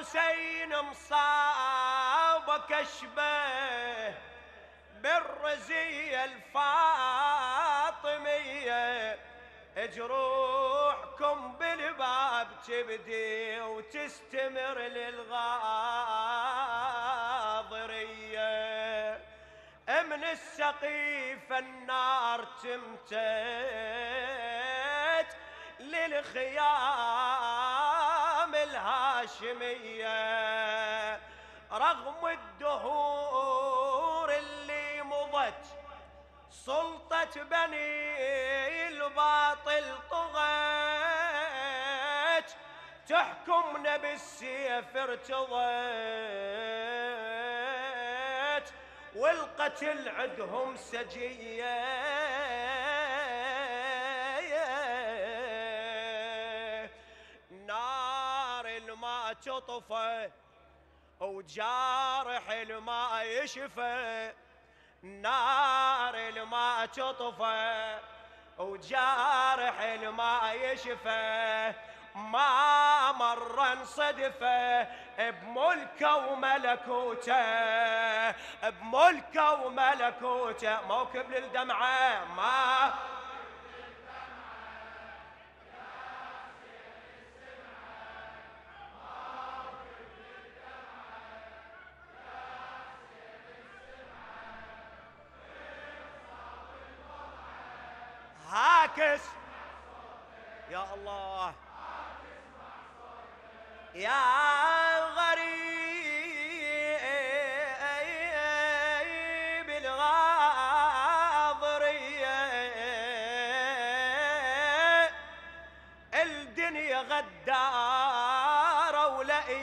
الحسين مصابك اشبه بالرزية الفاطمية، جروحكم بالباب تبدي وتستمر للغاضرية، من السقيفة النار تمتد للخيام الهاشمية، رغم الدهور اللي مضت سلطة بني الباطل طغت، تحكمنا بالسيف ارتضت، والقتل عندهم سجية. نار الماء تطفى وجارح الماء يشفى، نار الماء تطفى وجارح الماء يشفى، ما مر صدفه بملكه وملكوته، بملكه وملكوته، موكب للدمعه ما هاكس. يا الله يا غريب الغاضرية، الدنيا غدارة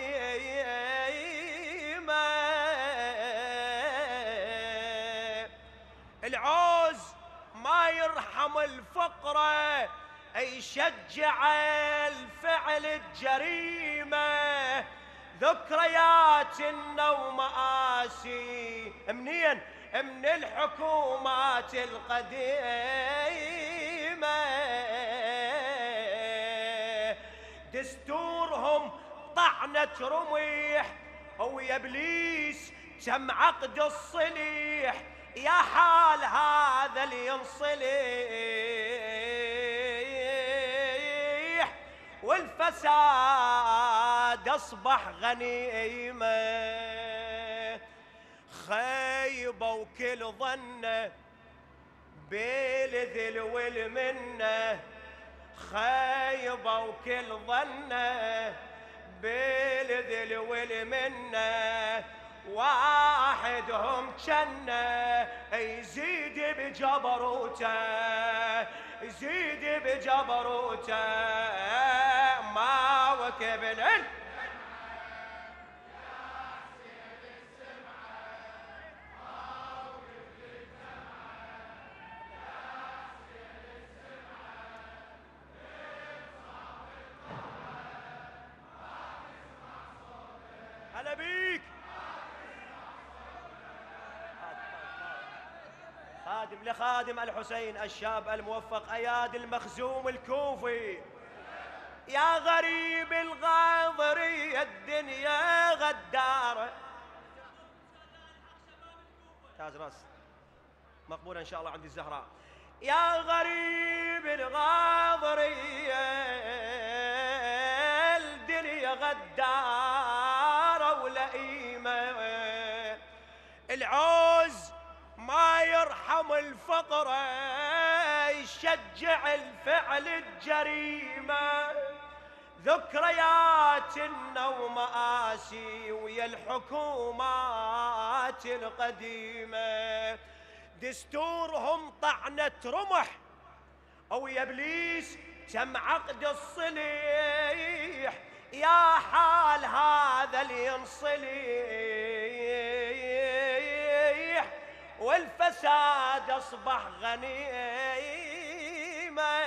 ولئيمة، العوز ما يرحم الفقرة، يشجع الفعل الجريمة، ذكرياتنا ومآسي منين؟ من الحكومات القديمة، دستورهم طعنة رميح ويا ابليس تم عقد الصليح، يا حال هذا اللي ينصلح والفساد اصبح غنيمه، خيبه وكل ظنه بالذل والمنه، خيبه وكل ظنه بالذل والمنه، واحدهم جنة يزيد بجبروته، يزيد بجبروته، ما وكبل هلا بيك خادم لخادم الحسين الشاب الموفق اياد المخزوم الكوفي. يا غريب الغاضري الدنيا غدارة، تاج راس مقبولة ان شاء الله عند الزهراء. يا غريب الغاضري الدنيا غدارة ولئيمة، العوز ما يرحم الفقرة، يشجع الفعل الجريمة، ذكرياتنا ومآسي ويا الحكومات القديمة، دستورهم طعنة رمح أو يا إبليس تم عقد الصليح، يا حال هذا اللي ينصليح والفساد أصبح غنيمة،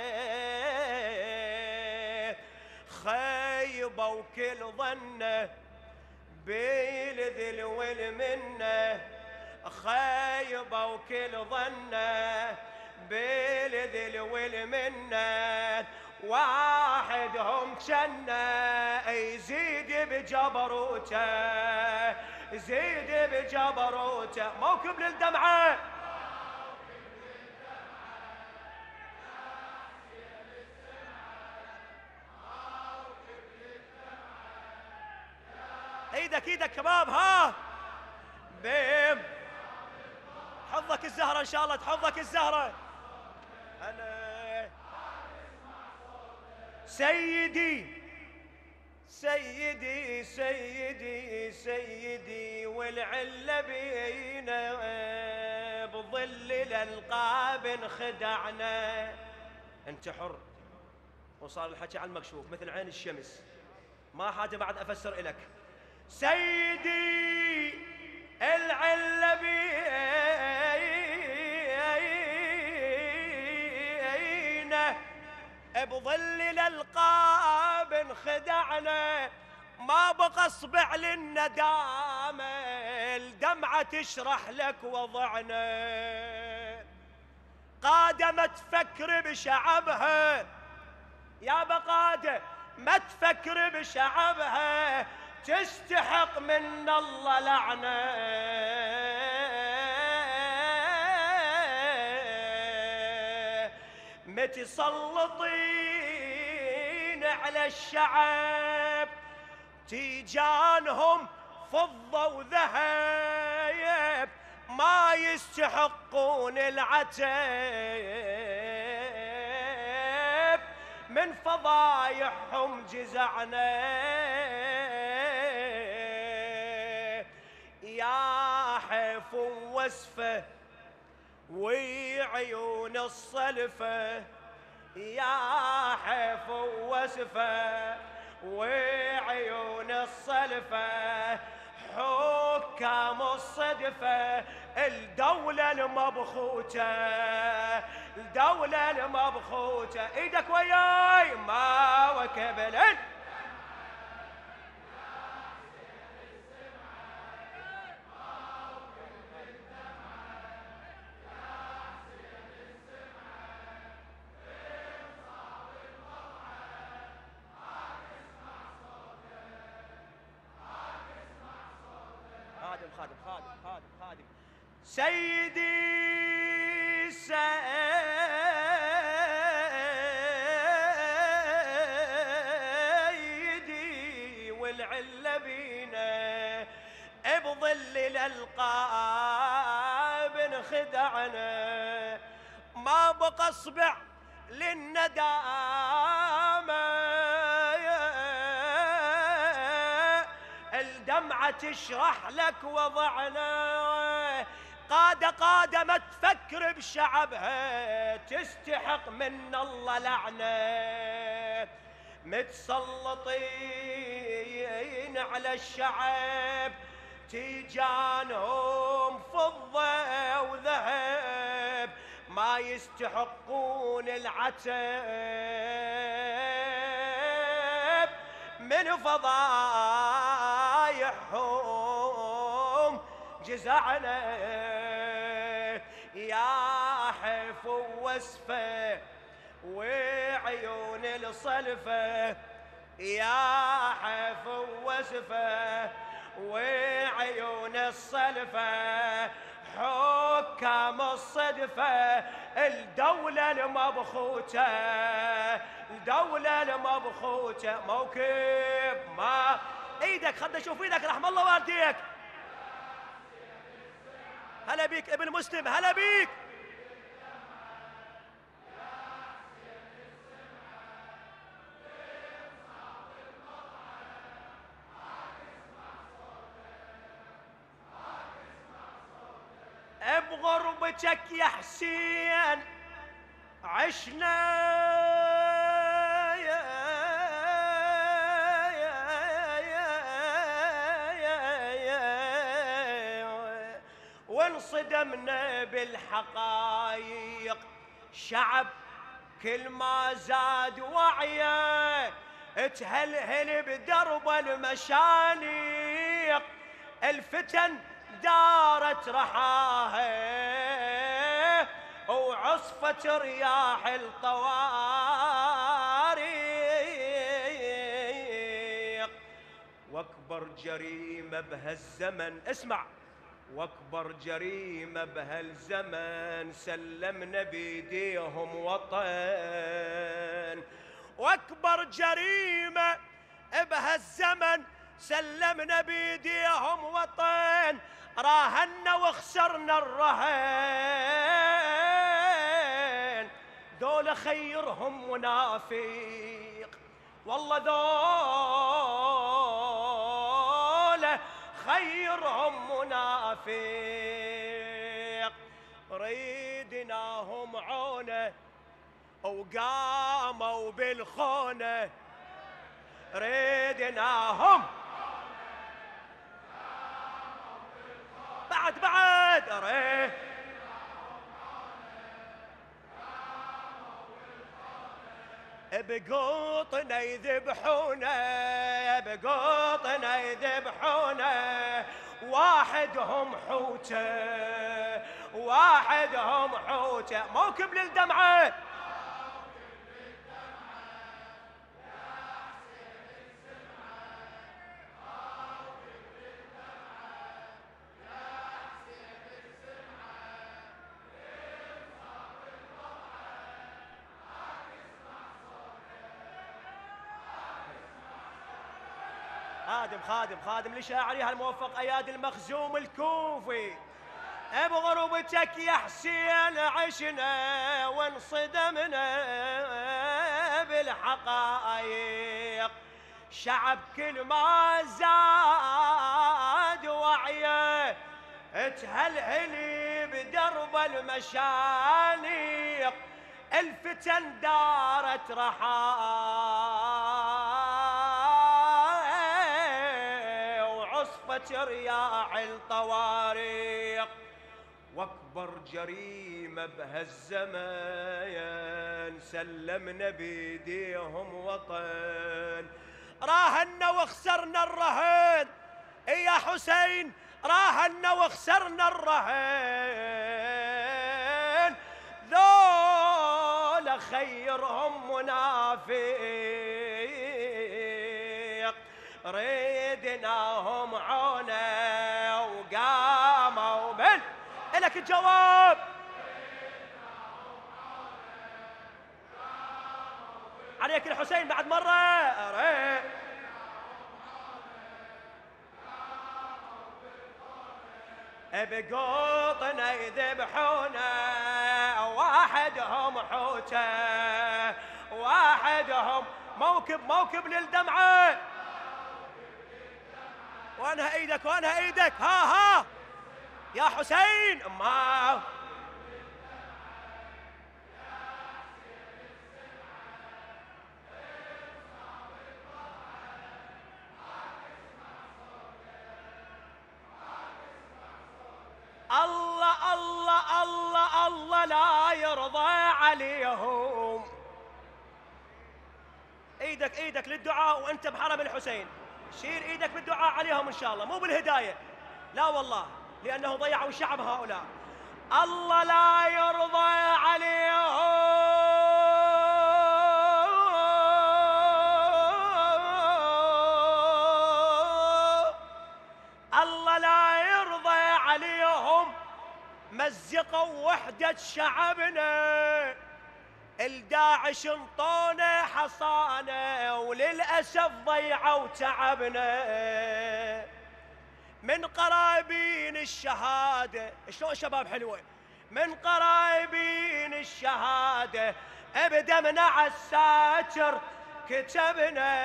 خيبة وكل ظنه بالذل والمنه، خيبة وكل ظنه بالذل والمنه، واحدهم جنة يزيد بجبروته، يزيد بجبروته. موكب للدمعة، ايدك ايدك شباب، ها بيم حظك الزهرة ان شاء الله، تحظك الزهرة. انا سيدي سيدي سيدي سيدي والعلة بينا بظل الالقاب انخدعنا. انت حر، وصار الحكي على المكشوف مثل عين الشمس، ما حاجة بعد افسر الك. سيدي العلة بينا بظل الالقاب انخدعنا، ما بقى اصبع للندامة الدمعة تشرح لك وضعنا. قادة ما تفكر بشعبها يا بقادة، ما تفكر بشعبها تستحق من الله لعنة. متسلطين على الشعب تيجانهم فضة وذهب، ما يستحقون العتب من فضايحهم جزعنا. يا حيف وسفه وعيون الصلفة، يا حيف وسفه وعيون الصلفة، حكام الصدفة الدولة المبخوتة، الدولة المبخوتة. ايدك وياي ما وكبلت خادم خادم خادم خادم. سيدي سيدي والعلة بينا بظل الالقاب انخدعنا، ما بقى اصبع للندامة الدمعة تشرح لك وضعنا. قادة ما تفكر بشعبها تستحق من الله لعنة. متسلطين على الشعب تيجانهم فضة وذهب، ما يستحقون العتب من فضايحهم جزعنا. يا حيف وسفه وعيون الصلفة، يا حيف وسفه وعيون الصلفة، حكام الصدفة الدولة المبخوتة، الدولة المبخوتة. موكب ما ايدك، خلنا نشوف ايدك رحم الله والديك. هلا بيك ابن مسلم، هلا بيك. بغربتك يا حسين عشنا وانصدمنا بالحقايق. شعب كل ما زاد وعيه تهلهل بدرب المشانيق، الفتن دارت رحاها وعصفة رياح الطوارق واكبر جريمة بهالزمن، اسمع، واكبر جريمة بهالزمن سلمنا بيديهم وطن، واكبر جريمة بهالزمن سلمنا بيديهم وطن، راهنا وخسرنا الرهن، ذول خيرهم منافق، والله ذول خيرهم منافق، ريدناهم عونه وقاموا بالخونه، ريدناهم بعد بقوطنا يذبحونا، بقوطنا يذبحونا، واحدهم حوته، واحدهم حوته، موكب للدمعة، خادم لشاعرها الموفق اياد المخزوم الكوفي، بغربتك يا حسين عشنا وانصدمنا بالحقائق، شعب كل ما زاد وعيه تهلهلي بدرب المشانيق، الفتن دارت رياح الطوارق، واكبر جريمة بهالزمان سلمنا بيديهم وطن، راهنا وخسرنا الرهن يا حسين، راهنا وخسرنا الرهن، ذول خيرهم منافق، ريدناهم عونه وقاموا من إلك الجواب، عليك الحسين بعد مرة، بقوطنا يذبحونا، واحدهم حوته، واحدهم موكب للدمعة، وانها ايدك وانها ايدك، ها يا حسين، ما الله الله الله الله لا يرضى عليهم، ايدك للدعاء وانت بحرم الحسين، شيل ايدك بالدعاء عليهم ان شاء الله، مو بالهدايه، لا والله، لانه ضيعوا شعب هؤلاء، الله لا يرضى عليهم، الله لا يرضى عليهم، مزقوا وحدة شعبنا، الداعش انطونا حصانه، وللأسف ضيعوا تعبنا، من قرايبين الشهادة، شلون شباب حلوة، من قرايبين الشهادة، بدمنا عالساتر كتبنا،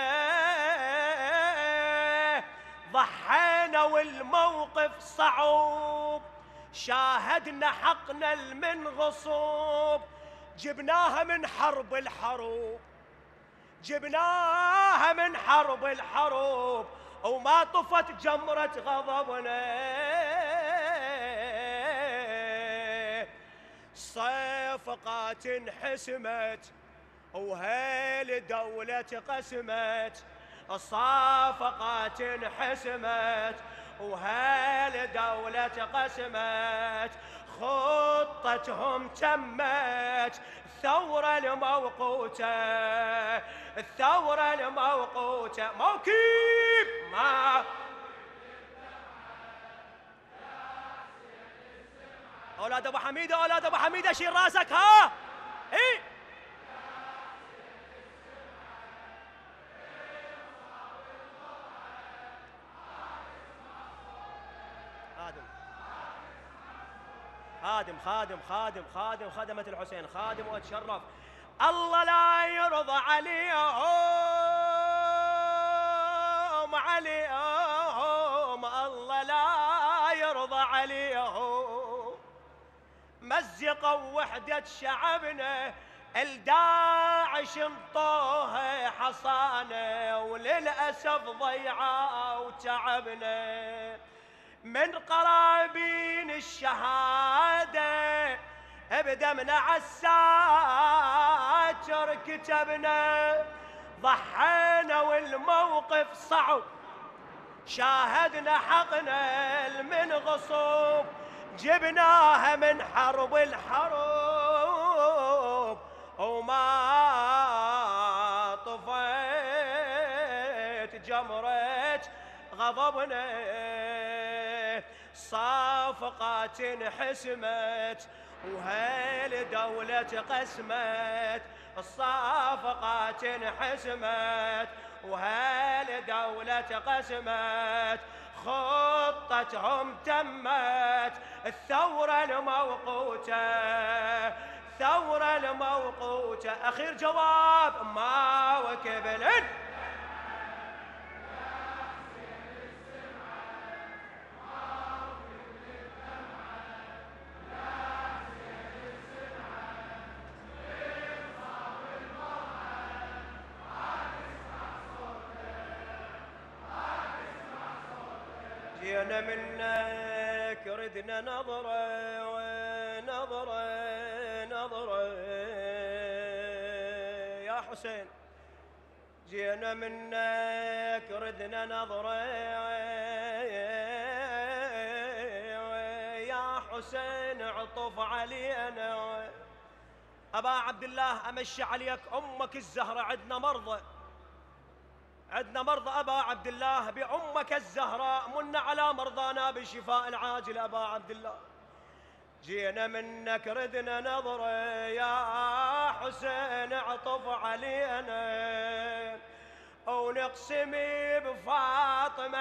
ضحينا والموقف صعوب، شاهدنا حقنا المنغصوب، جبناها من حرب الحروب، جبناها من حرب الحروب، وما طفت جمرة غضبنا، صفقات انحسمت وهالدولة قسمت، الصفقات انحسمت وهالدولة قسمت، خطتهم تمت الثورة الموقوتة، الثورة الموقوتة، موكب ما أولاد أبو حميدة، أولاد أبو حميدة شيل راسك ها. إيه خادم خادم خادم خادم خدمة الحسين، خادم واتشرف. الله لا يرضى عليهم عليهم، الله لا يرضى عليهم. مزقوا وحدة شعبنا، الداعش انطوها حصانه، وللأسف ضيعوا تعبنا. من قرابين الشهادة بدمنا عالساتر كتبنا، ضحينا والموقف صعب، شاهدنا حقنا المن غصوب، جبناها من حرب الحروب، وما طفيت جمرة غضبنا. صافقات انحسمت وهالدولة قسمت، الصافقات انحسمت وهالدولة قسمت، خطتهم تمت. الثورة الموقوتة، الثورة الموقوتة. أخير جواب ما وكبلن. جينا منك ردنا نظرة ونظرة نظرة يا حسين، جينا منك ردنا نظرة يا حسين، عطف علينا. أبا عبد الله أمشي عليك أمك الزهرة، عندنا مرضى، عندنا مرضى أبا عبد الله بأمك الزهراء، من على مرضانا بالشفاء العاجل أبا عبد الله. جينا منك ردنا نظرة يا حسين، عطف علينا، ونقسم بفاطمة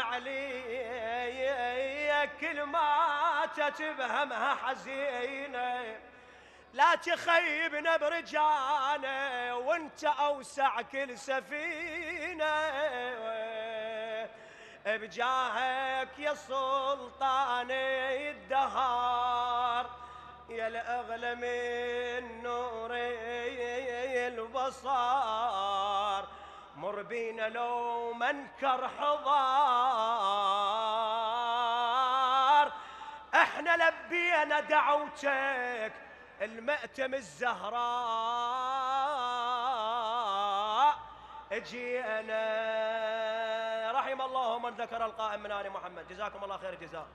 علي كل ما تتبهمها حزينة، لا تخيبنا برجانا وانت اوسع كل سفينه، بجاهك يا سلطان الدهار، يا الاغلى من نور البصار، مر بينا لو منكر حضار، احنا لبينا دعوتك المأتم الزهراء جينا. رحم الله من ذكر القائم من آل محمد. جزاكم الله خير الجزاء.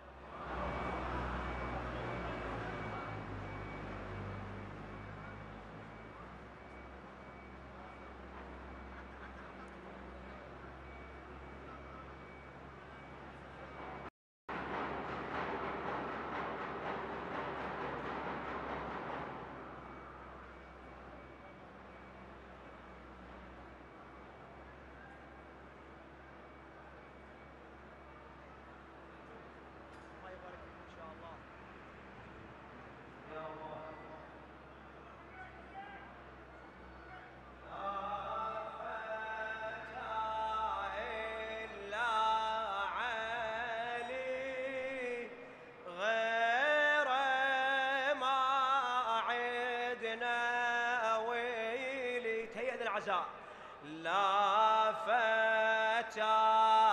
لا فتى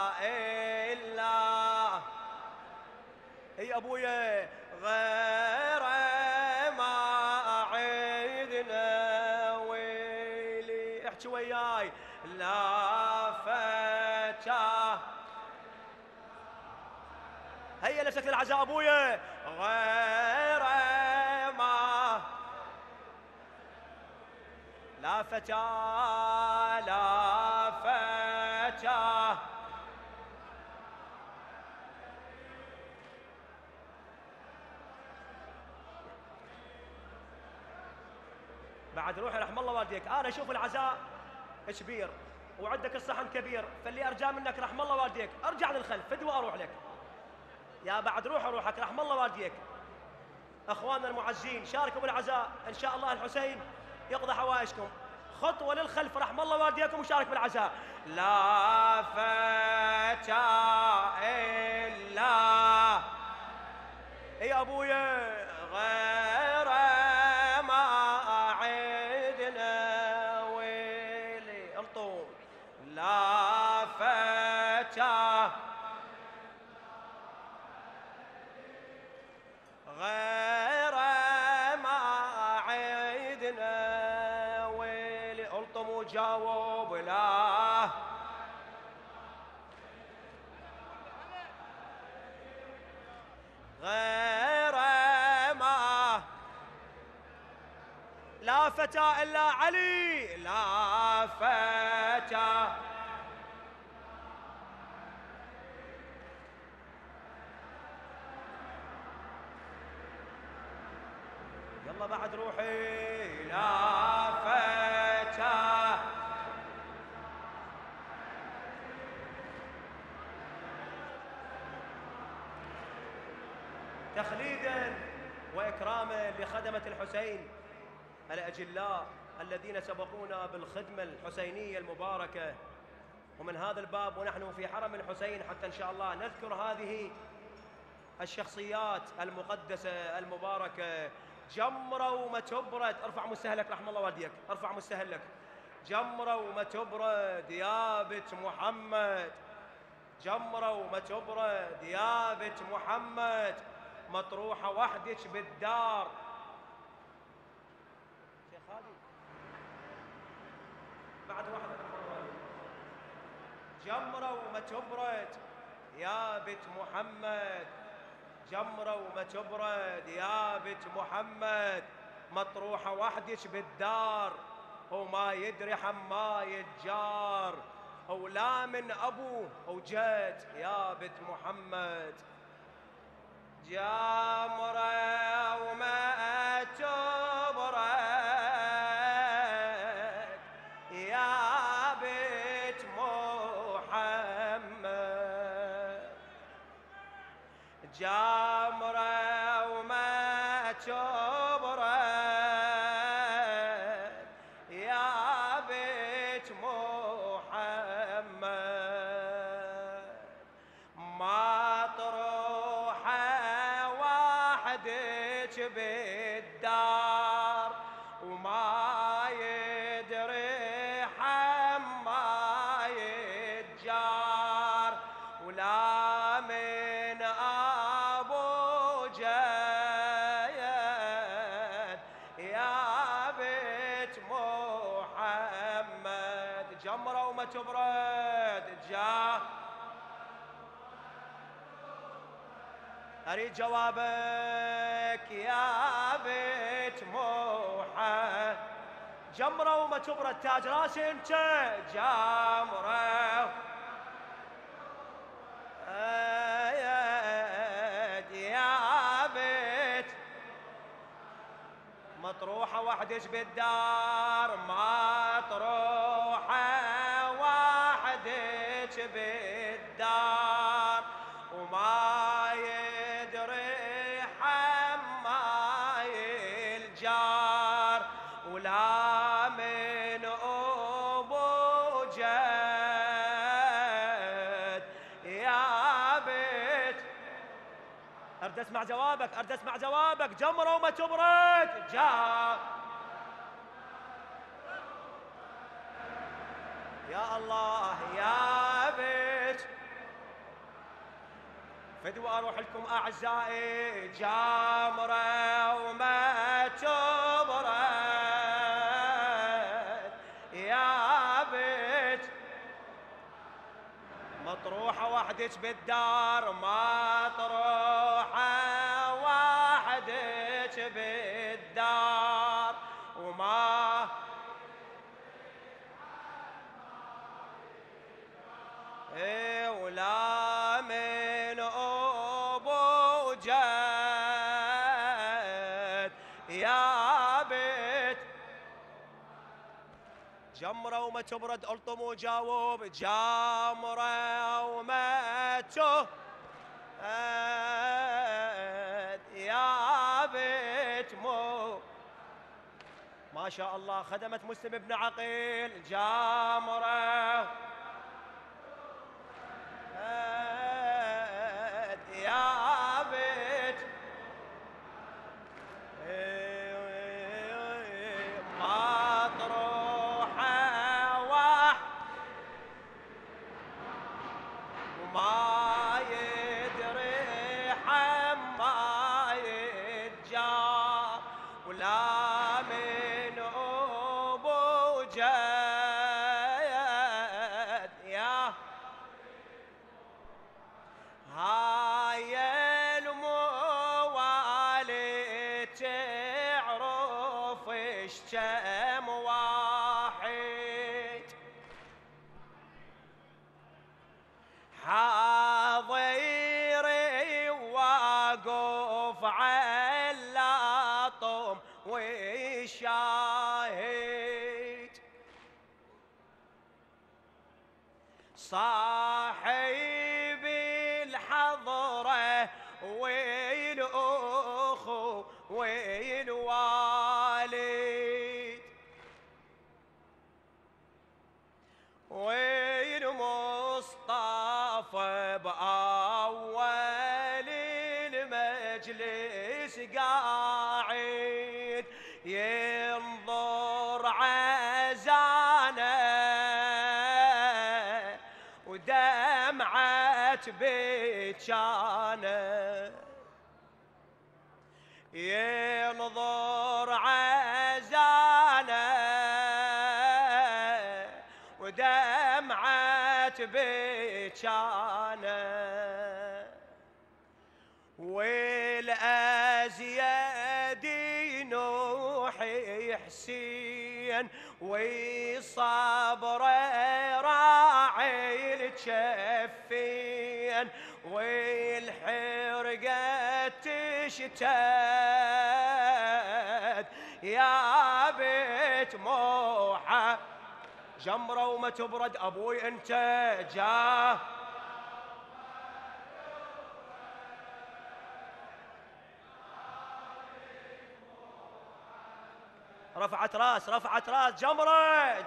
إلا هي أبويا غير ما عيدنا ويلي. احكي وياي. لا فتى هيا نفسك للعزاء أبويا غير ما لا فتى لا فتى. بعد روحي رحم الله والديك، انا اشوف العزاء كبير وعندك الصحن كبير، فاللي ارجى منك رحم الله والديك ارجع للخلف فدوى اروح لك. يا بعد روحك رحم الله والديك. اخواننا المعزين شاركوا بالعزاء، ان شاء الله الحسين يقضى حوائجكم. خطوه للخلف رحم الله والديكم وشارك بالعزاء. لا فتى الا يا ابويا غير ما عدنا ويلي الطول. لا فتى غير ما عيدنا ويلي الطم وجاوب لا غير ما لا فتى إلا علي. لا فتى يلا بعد روحي. لا فتى تخليدا واكراما لخدمة الحسين الاجلاء الذين سبقونا بالخدمة الحسينية المباركة. ومن هذا الباب ونحن في حرم الحسين حتى ان شاء الله نذكر هذه الشخصيات المقدسة المباركة. جمرة وما تبرد، ارفع مستهلك رحم الله والديك، ارفع مستهلك. جمرة وما تبرد يا بنت محمد، جمرة وما تبرد يا بنت محمد، مطروحة وحدك بالدار. شيخ هادي بعد واحد. جمرة وما تبرد يا بنت محمد، جمرة وما تبرد يا بنت محمد، مطروحة وحدك بالدار، وما يدري حماي الجار، ولا من أبوه وجد يا بنت محمد. جمرة وما تبرد يا بنت محمد، جمرة وما تبرد يا بنت محمد، مطروحة وحدك بالدار، وما يدري حماي الجار، ولا من أبو جيد يا بنت محمد. جمرة وما تبرد أريد جوابك يا بنت محمد. جمرة وما تبرد تاج راسي انت. جمرة يا بنت مطروحة وحدك بالدار، مطروحة وحدك بالدار، وما يدري حماي الجار، ولا من أبو جد يا بنت. أريد أسمع جوابك، أريد أسمع جوابك. جمرة وما تبرد يا الله يا بنت فدوى أروح لكم أعزائي. جمرة وما تبرد يا بنت مطروحة وحدك بالدار، مطروحة وحدك بالدار، وما جد يا بيت جمرة وما تبرد الطم وجاوب جمرة وما تبرد يا بيت مو ما شاء الله خدمت مسلم بن عقيل جمرة يا بيت مطروحة وما يدري حما يتجار ولا من أبو جد يا هاي الموالي تعرف ايش كم واحد حاضري واقف على طم وشاهد صاحب الحضرة والأخو والوالد والمصطفى بأول المجلس قاعد ينظر عزانه ودمعة بيجانه ينظر عزانه ودمعة بيجانه والأزيد نوحي حسين وصبر راعي الجفين والحرقة تشتد يا بيت موحى جمرة وما تبرد أبوي أنت جاه رفعت راس جمرة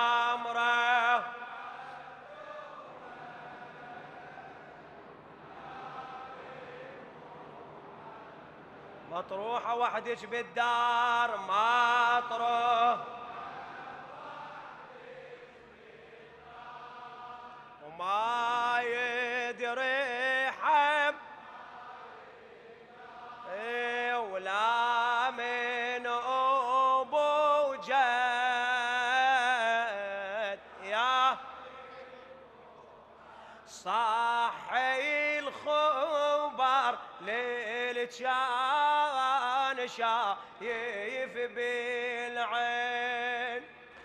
مطروحة وحدك بالدار مطروح وما يدري حب ولا من أبو جد يا صاحي الخبر للجان شايف بالعين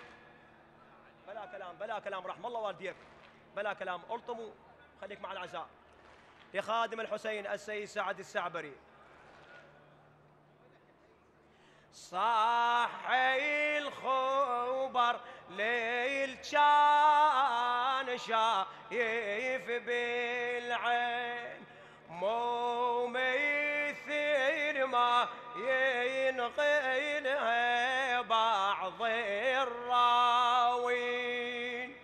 بلا كلام رحم الله والديك بلا كلام الطموا خليك مع العزاء لخادم الحسين السيد سعد السعبري صاحي الخبر ليل كان شايف بالعين مو مثل ما ينقلها بعض الراوين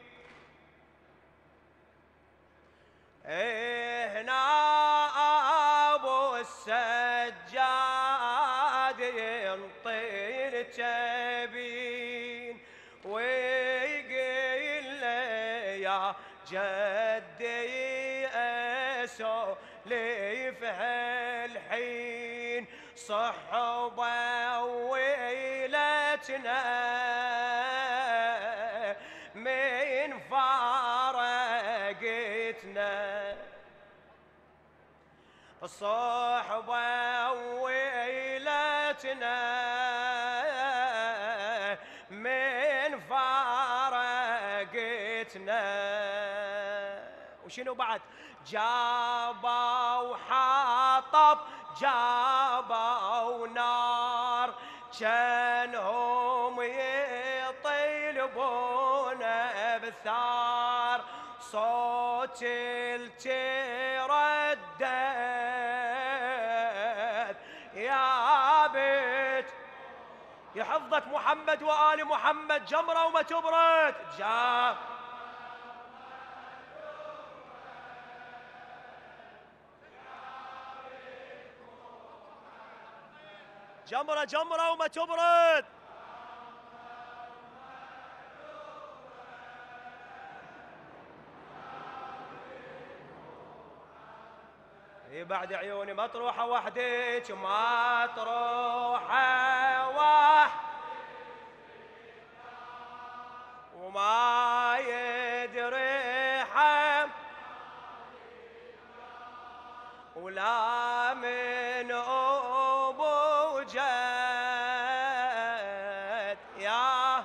هنا ابو السجاد ينطي الجبين ويقول لي يا جدي اسولف هالحين صحبه ويلتنا من فارقتنا الصحبة ويلتنا من فارقتنا وشنو بعد جابوا حطب جابوا نار كانهم يطلبون بثار صوت التردد يا بيت يحفظك محمد وآل محمد جمرة وما تبرد جمرة جمرة وما تبرد بعد عيوني مطروحة وحدك مطروحة وما يدري حم ولا من أبو جد يا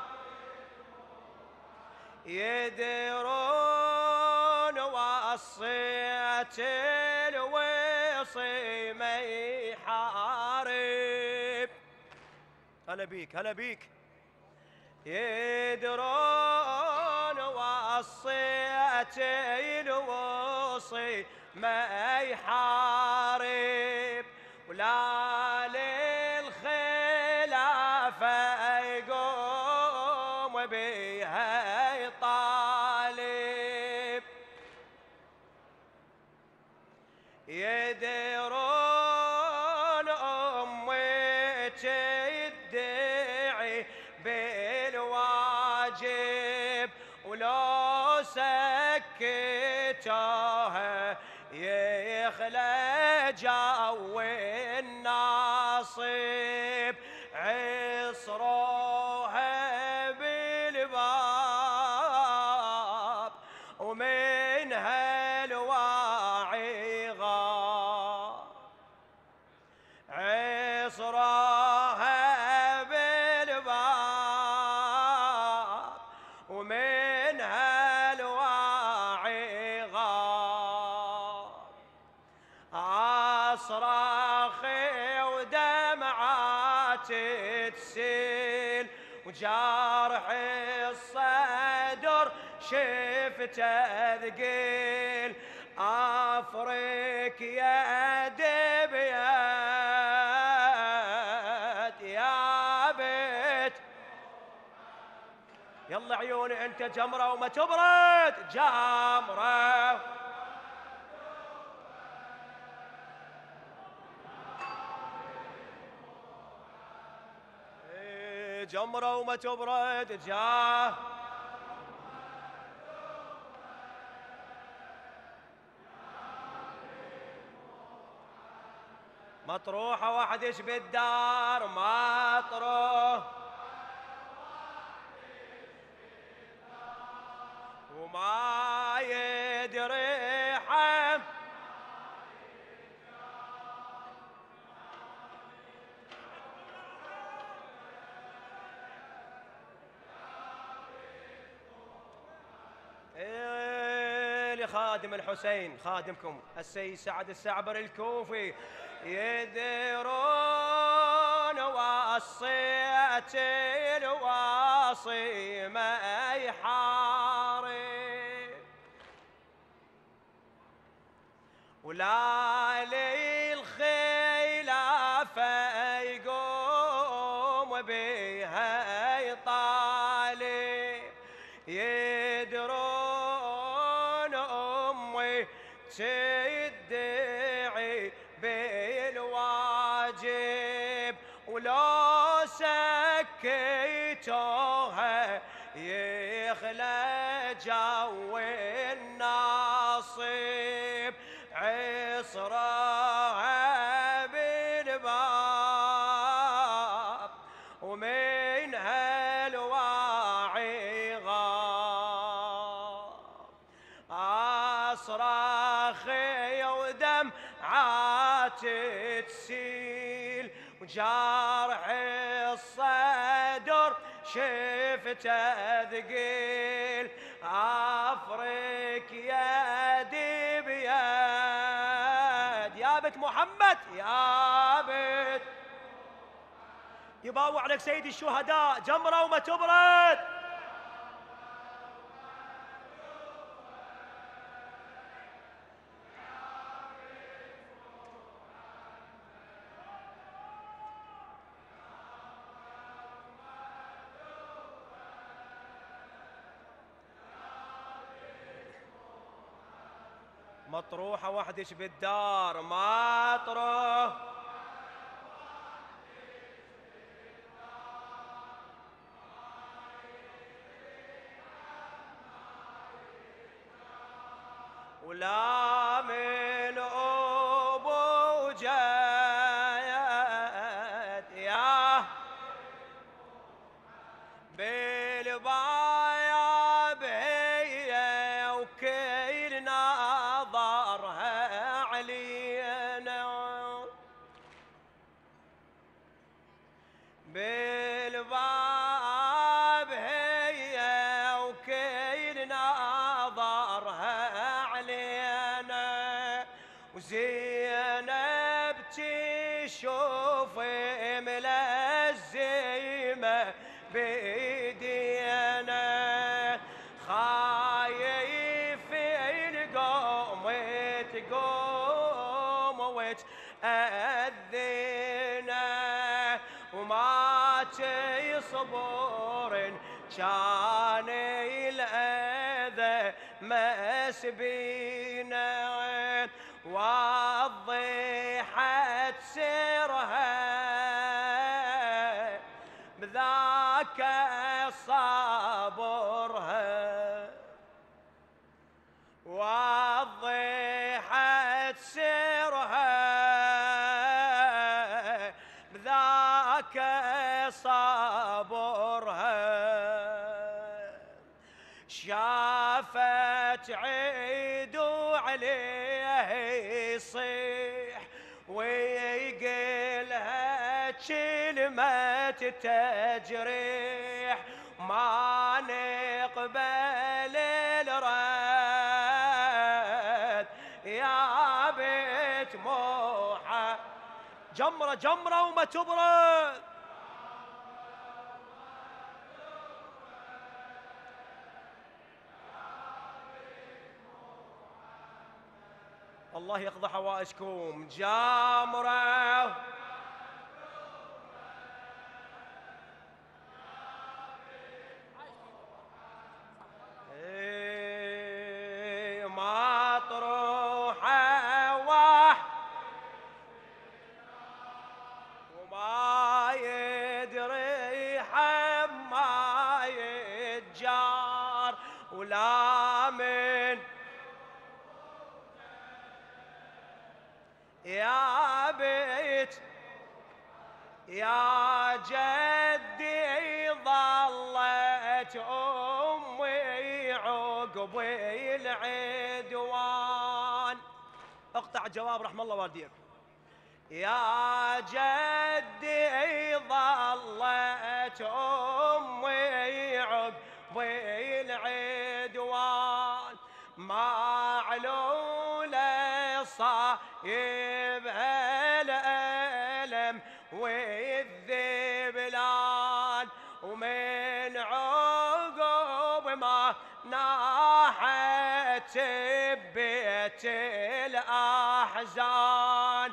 يدرون وصية الوصي ما يحارب هلا بيك هلا بيك يدرون وصية الوصي ما يحارب ولا للخلافة يقوم بها يطالب يدرون أمك تدعي بالواجب ولو سكتوها يخلى جو الناصب عصروها بالباب ومنها الواعي غاب عصروها بالباب ومنها الواعي غاب أصرخي ودمعات تسيل وجرحي الصدر شفته ثقيل أفرك يا دبيات يا بيت يلا عيوني انت جمرة وما تبرد جمرة جمرة وما تبرد مطروحة وحدش بالدار مطروح وما يدري حم لخادم الحسين خادمكم السيد سعد السعبر الكوفي يدرون وصية الواصي ما يحارب ولا للخلافة يقوم بها يطالب يدرون أمي تدعي بالواجب ولو سكتوها يخلى جو الناصب عصرها بالباب ومنها الواعي غاب أصرخي ودمعات تسيل وجرح الصدر شفته ثقيل أفرك يا دبياد يا يا بنت محمد يا بنت. يباوع عليك سيد الشهداء جمرة وما تبرد. مطروحة وحدش بالدار مطروح. ولا من أبو جاد يا بالبايا بهي وكل نظرها علينا بالباب هي وكل نظرها علينا وزينب تشوف ملزمة بيدينا خايفين قوم تقوم وتأذينا وما تصبر كان الأذى مسبينا وضحت سرها بذاك صبرها وضحت سرها بذاك صبرها شافت عيدو عليه يصيح ويقلها كلمة تجريح ما نقبل الرد يا بيت موحى جمرة جمرة وما تبرد. الله يقضي حوائجكم جمرة مطروحة وما يدري حما يتجار ولا من يا بيت يا جدي ظلت أمي عقب العدوان. اقطع الجواب رحم الله والديك. يا جدي ظلت أمي عقب العدوان معلول صايب الألم والذبلان ومن عقب ما ناحت بيت الأحزان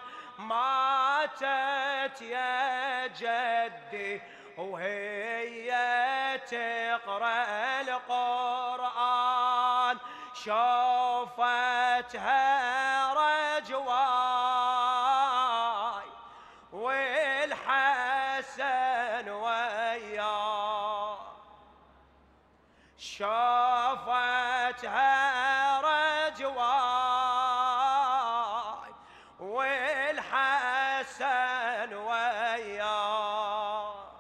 ماتت يا جدي وهي تقرأ القرآن شوفتها رجواي والحسن وياه شوفتها رجواي والحسن وياه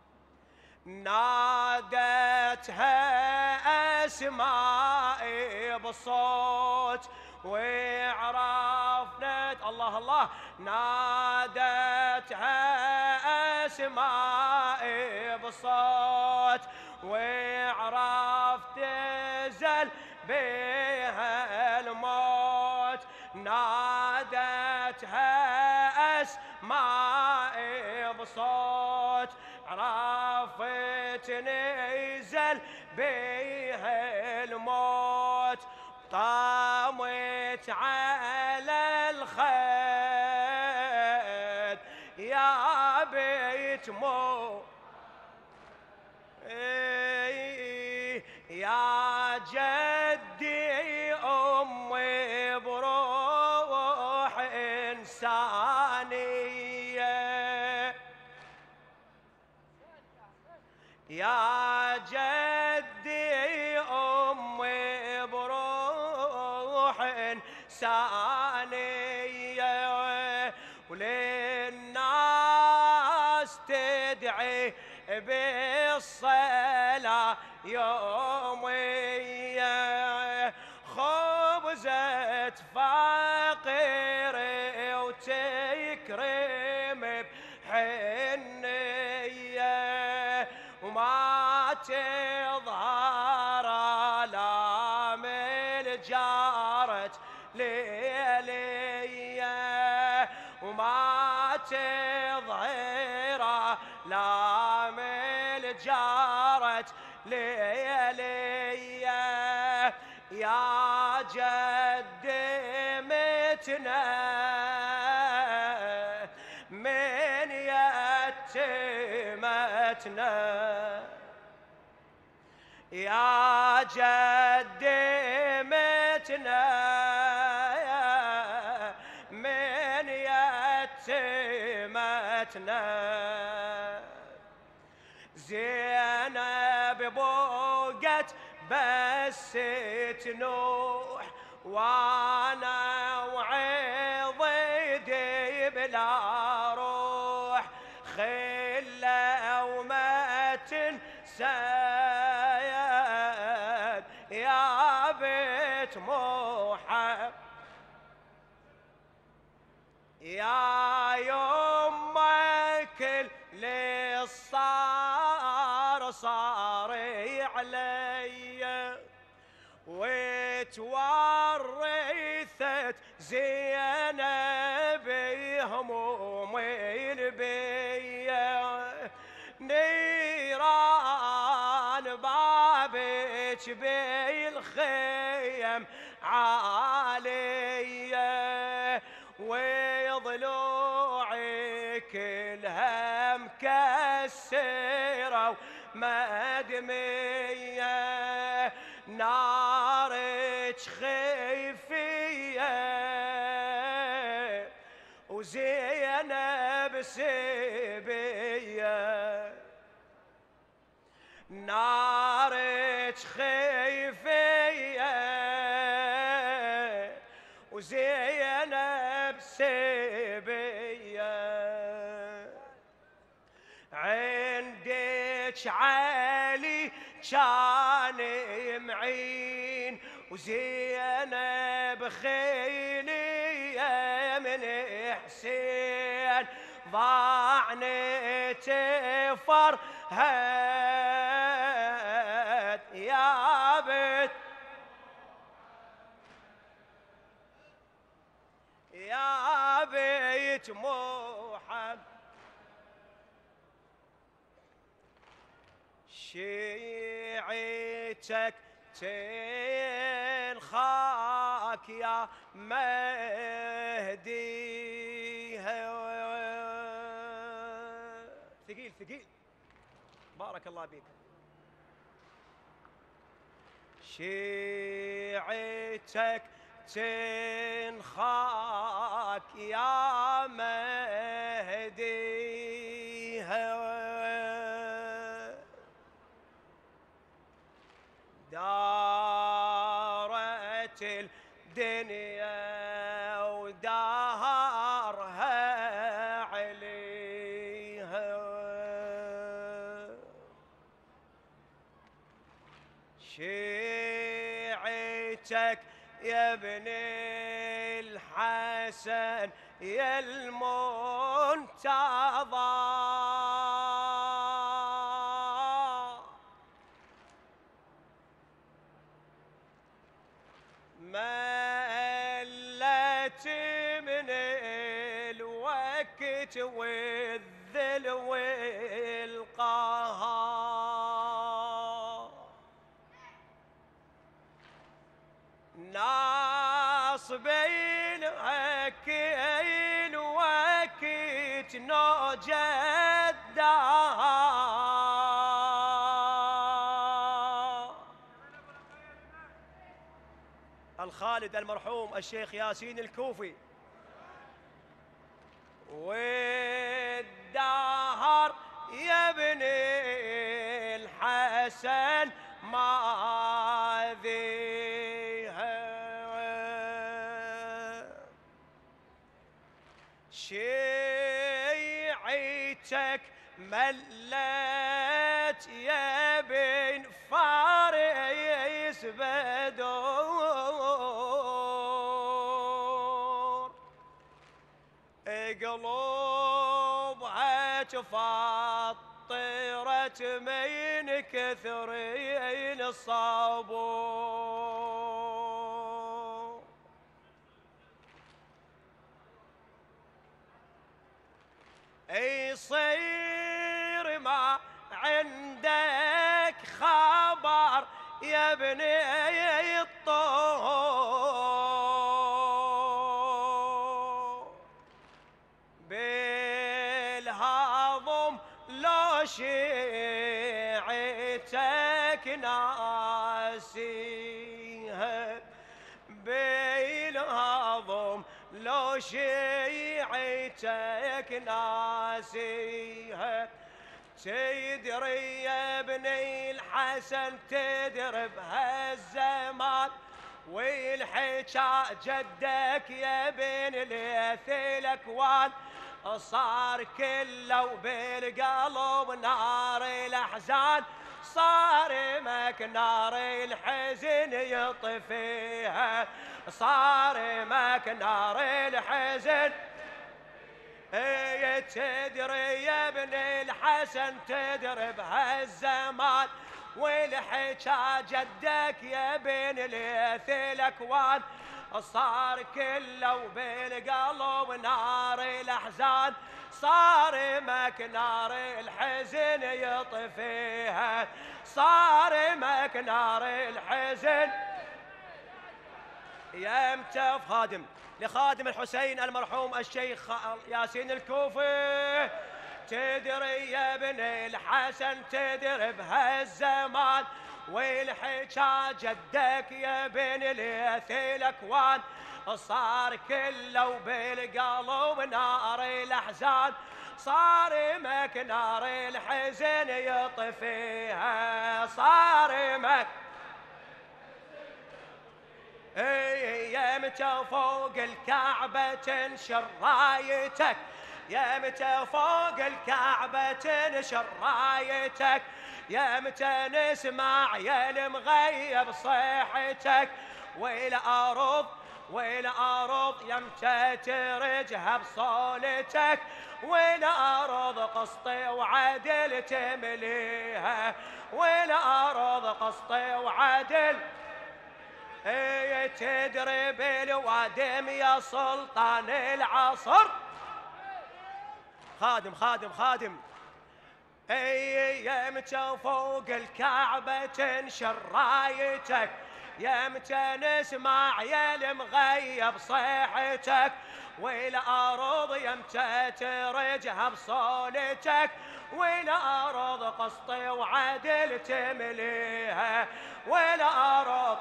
نادتها أسمائي بصوت وعرفنت الله الله نادتها أسمائي بصوت وعرفت زل بها الموت نادتها سمعتها أسمائي بصوت، عرفت نزل بيها الموت، طامت على الخد يا بيت موت، يا جدي أمي بروح إنسانية، يا جدي أمي بروح إنسانية، وللناس تدعي بالصلاة يومية، خبزة فقيري وتكرم بحنية، وما تظهر آلام الجارت ليلية، وما تظهر آلام الجارت ليلية، يا جد متنا من يتيمتنا، يا جد متنا من يتيمتنا، زينب بوقت بس تنوح، وانا وعضيدي بلا روح، خله وما تنسى يا بيت محمد، يا يما كل صار علي، وتورثت زينب همومي البية، نيران بابك بالخيم عالية، وضلوعي كلها مكسرة ومدمية، نارك خيفية وزينب سبية، نارك خيفية وزينب سبية، عندك علي كان معين، وزينب خيلية من حسين، ضاعني تفرهد يا بيت، يا بيت محمد، شيعتك تنخاك يا مهدي، ثقيل ثقيل بارك الله بك، شيعتك تنخاك يا مهدي، دارت الدنيا ودارها عليها، شيعتك يا ابن الحسن يا المنتظر، ملت من والذل والقهار، ناس بين هكين وكيت نوجد الخالد المرحوم الشيخ ياسين الكوفي، والدهر يا ابن الحسن ما ذيها شيعتك ملت يا بن فارس بدور، قلوبها تفطرت من كثر الصبور، يصير ما عندك خبر يا ابني الطهور، بالهضم لو شيعتك ناسيها، بالهضم لو شيعتك ناسيها، تدري يا ابني الحسن تدري بهالزمان، والحكا جدك يا بن ليث الاكوان، صار كله بالقلب نار الاحزان، صارمك نار الحزن يطفيها، صارمك نار الحزن. تدري يا ابن الحسن تدري بهالزمان، والحكا جدك يا بن ليث الاكوان، صار كله بالقلب نار الاحزان، صارمك نار الحزن يطفيها، صارمك نار الحزن. يا متى خادم لخادم الحسين المرحوم الشيخ ياسين الكوفي، تدري يا ابن الحسن تدري بهالزمان، والحكا جدك يا بن ليث الاكوان، صار كله بالقلب نار الاحزان، صارمك نار الحزن يطفيها، صارمك. يا متى فوق الكعبة تنشر رايتك، يا متى فوق الكعبة تنشر رايتك، يا متى نسمع يا المغيب صيحتك، والأرض والأرض يا متى ترجها بصولتك، والأرض قسط وعدل تمليها، والأرض قسط وعدل. تدري بالوادم يا سلطان العصر، خادم خادم خادم. يا متى فوق الكعبة تنشر رايتك، يا متى نسمع يا المغيب صيحتك، والأرض يا متى ترجها بصولتك، والأرض قسط وعدل تمليها، والأرض.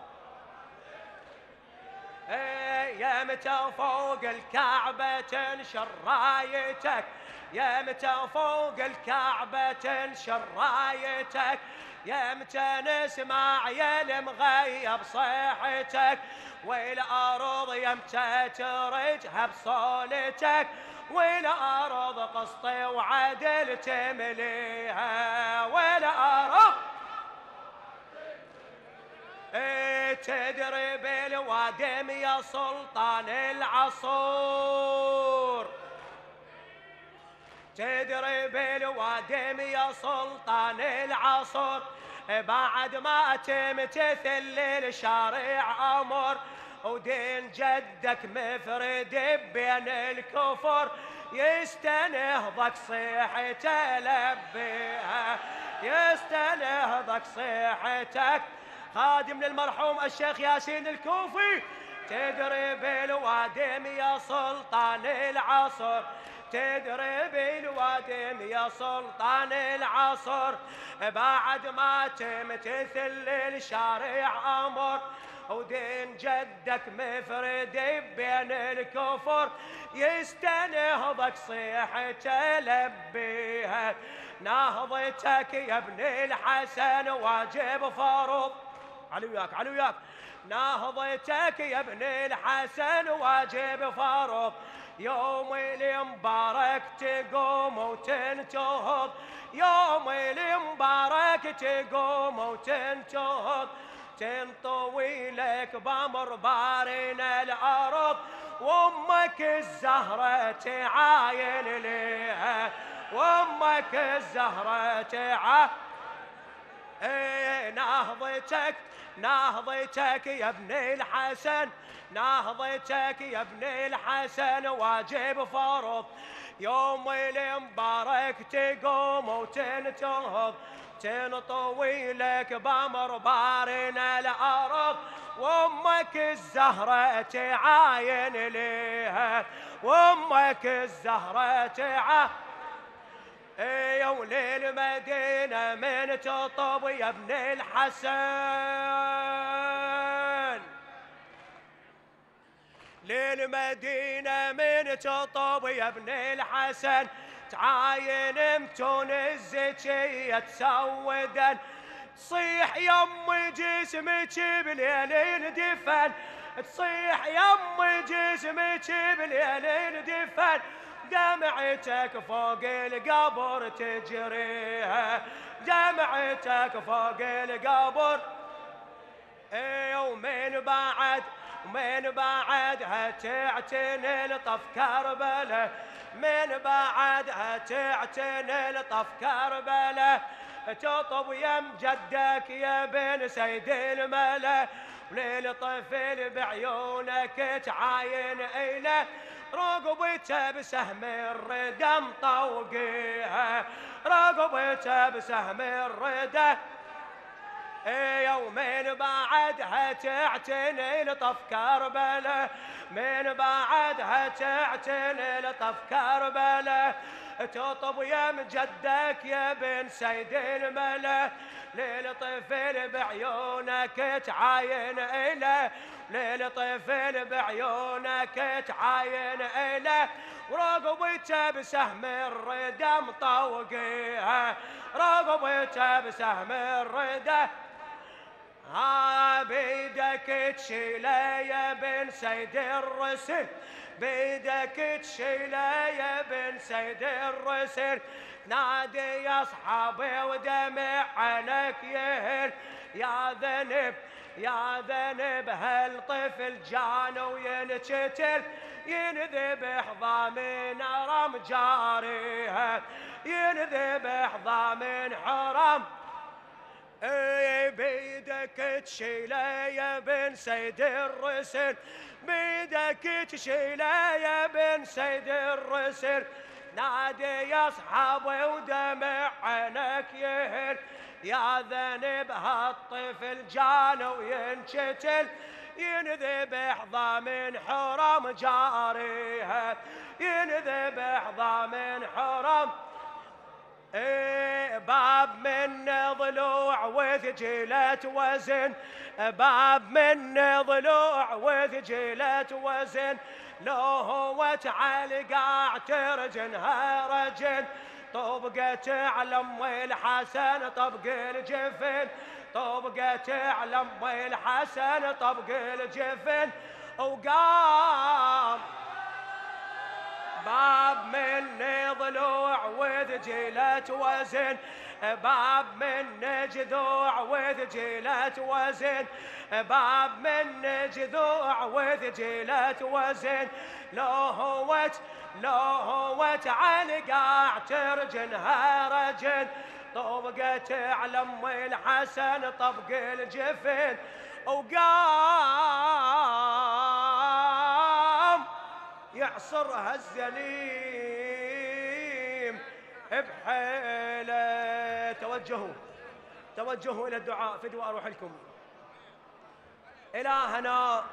يا متى فوق الكعبة تنشر رايتك، يا متى فوق الكعبة تنشر رايتك، يا متى نسمع يا المغيب صيحتك، والأرض يا متى ترجها بصولتك، والأرض قسط وعدل تمليها، والأرض. تدري بالوادم يا سلطان العصور، تدري بالوادم يا سلطان العصور، بعد ما تمتثل للشارع أمر، ودين جدك مفرد بين الكفر يستنهضك صيحته لبيها يستنهضك صيحتك. خادم للمرحوم الشيخ ياسين الكوفي تدري بالوادم يا سلطان العصر تدري بالوادم يا سلطان العصر بعد ما تمتثل الشارع أمر ودين جدك مفرد بين الكفر يستنهضك صيحته لبيها. نهضتك يا ابن الحسن واجب فرض علي وياك علي وياك نهضتك يا ابن الحسن واجب فرض يوم المبارك تقوم وتنتهض يوم المبارك تقوم وتنتهض تنطوي لك بامر بارنا الارض وامك الزهره تعاين ليها وامك الزهره تعاين. نهضتك يا ابن الحسن نهضتك يا ابن الحسن واجب فرض يوم المبارك تقوم وتنتهض تنطوي لك بامر بارنا الارض وامك الزهره تعاين ليها وامك الزهره تعاين. يا وليل المدينة من تطب يا ابن الحسن للمدينة من تطب يا ابن الحسن تعاين متون الزكية تسودا تصيح يم جسمك بليل دفن تصيح يم جسمك بليل دفن دمعتك فوق القبر تجريها دمعتك فوق القبر. ومن بعدها تعتني لطف كربله من بعدها تعتني لطف كربله تطب يم جدك يا بن سيد الملا وللطفل بعيونك تعاين إله رقبته بسهم الردم طوقيها رقبته بسهم الردم. يومين بعدها تعتني لطف كربله من بعدها تعتني لطف كربله تطب يم جدك يا بن سيد الملا للطفل بعيونك تعاين إله للطفل بعيونك تعاين إله ورقبته بسهم الردم طوقيها رقبته بسهم الردم. بيدك تشيله يا بن سيد الرسل بيدك تشيله يا بن سيد الرسل نادي يا اصحابي ودمع عينك يهل يا ذنب يا ذنب هالطفل جان وينشتل ينذبح ضامن حرم جاريها ينذبح ضامن حرم. بيدك تشيله يا بن سيد الرسل بيدك تشيله يا بن سيد الرسل نادي يا اصحابي ودمع عينك يهل يا ذنب هالطفل جان وينشتل ينذبح ضامن حرم جاريها ينذبح ضامن حرم. باب من ضلوع وثجلة وزن باب من ضلوع وثجلة وزن لو هو تعلقع ترجنها رجن طبقت على ام الحسن طبق الجفن طبقت على ام الحسن طبق الجفن وقام باب من ضلوع وثجلة وزن باب من جذوع وثجلة وزن باب من جذوع وثجلة وزن لو هو تعلقع ترجنها رجن طبقت على ام الحسن طبق الجفن وقام اعصرها الزليم بحيله. توجهوا إلى الدعاء، فدوا أروح لكم. إلهنا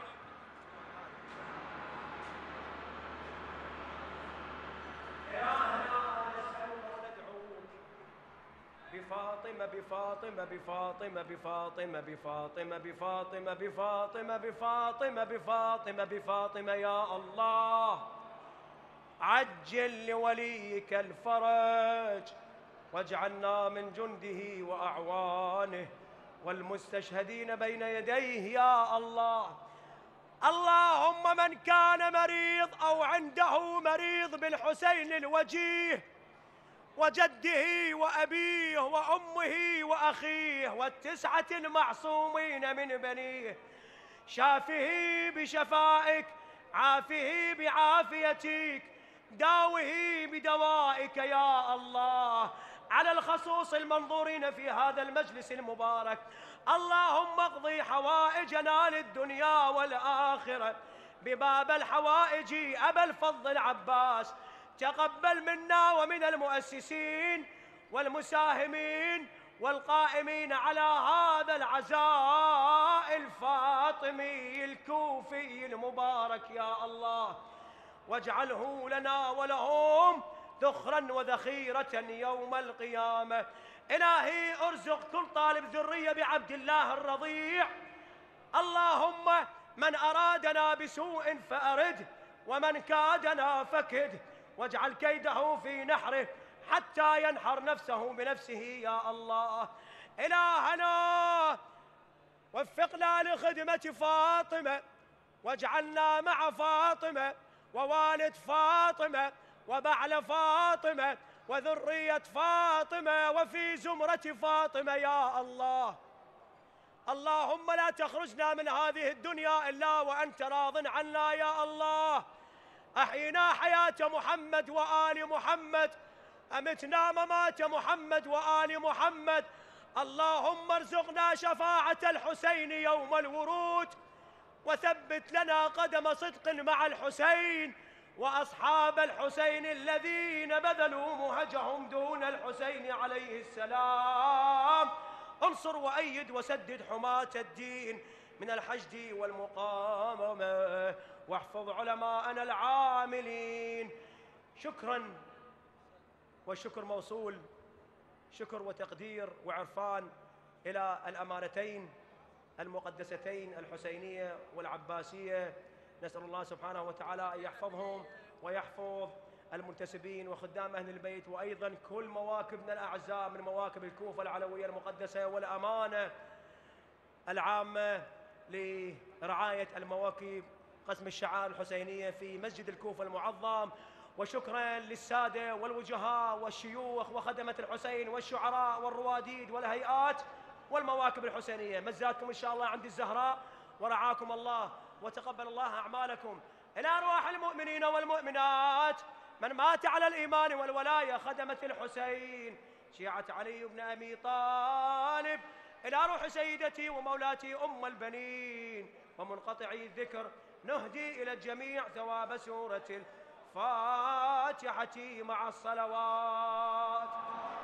بفاطمة بفاطمة بفاطمة بفاطمة بفاطمة بفاطمة بفاطمة بفاطمة بفاطمة بفاطمة يا الله عجل لوليك الفرج واجعلنا من جنده وأعوانه والمستشهدين بين يديه يا الله. اللهم من كان مريض أو عنده مريض بالحسين الوجيه وجده وأبيه وأمه وأخيه والتسعة المعصومين من بنيه، شافه بشفائك، عافه بعافيتك، داوه بدوائك يا الله، على الخصوص المنظورين في هذا المجلس المبارك. اللهم اقضي حوائجنا للدنيا والآخرة بباب الحوائج أبا الفضل العباس. تقبل منا ومن المؤسسين والمساهمين والقائمين على هذا العزاء الفاطمي الكوفي المبارك يا الله، واجعله لنا ولهم ذخرا وذخيرة يوم القيامة. إلهي ارزق كل طالب ذرية بعبد الله الرضيع. اللهم من أرادنا بسوء فأرده ومن كادنا فكده، واجعل كيده في نحره حتى ينحر نفسه بنفسه يا الله. إلهنا وفقنا لخدمة فاطمة، واجعلنا مع فاطمة ووالد فاطمة وبعل فاطمة وذرية فاطمة وفي زمرة فاطمة يا الله. اللهم لا تخرجنا من هذه الدنيا إلا وأنت راض عنا يا الله. أحينا حياة محمد وآل محمد، أمتنا ممات محمد وآل محمد. اللهم ارزقنا شفاعة الحسين يوم الورود، وثبت لنا قدم صدق مع الحسين وأصحاب الحسين الذين بذلوا مهجهم دون الحسين عليه السلام. انصر وأيد وسدد حماة الدين من الحشد والمقاومة، واحفظ علماءنا العاملين. شكرا والشكر موصول، شكر وتقدير وعرفان إلى الأمانتين المقدستين الحسينية والعباسية. نسأل الله سبحانه وتعالى أن يحفظهم ويحفظ المنتسبين وخدام أهل البيت، وأيضا كل مواكبنا الأعزاء من مواكب الكوفة العلوية المقدسة والأمانة العامة لرعاية المواكب قسم الشعائر الحسينية في مسجد الكوفة المعظم. وشكرا للسادة والوجهاء والشيوخ وخدمة الحسين والشعراء والرواديد والهيئات والمواكب الحسينية. مزاتكم إن شاء الله عند الزهراء، ورعاكم الله وتقبل الله أعمالكم. إلى أرواح المؤمنين والمؤمنات من مات على الإيمان والولاية خدمة الحسين شيعة علي بن أبي طالب، إلى روح سيدتي ومولاتي أم البنين ومنقطعي الذكر، نهدي إلى الجميع ثواب سورة الفاتحة مع الصلوات.